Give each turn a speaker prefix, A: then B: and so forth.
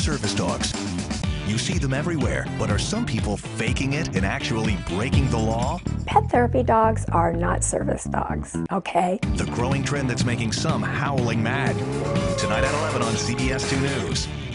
A: service dogs. You see them everywhere, but are some people faking it and actually breaking the law?
B: Pet therapy dogs are not service dogs, okay?
A: The growing trend that's making some howling mad. Tonight at 11 on CBS2 News.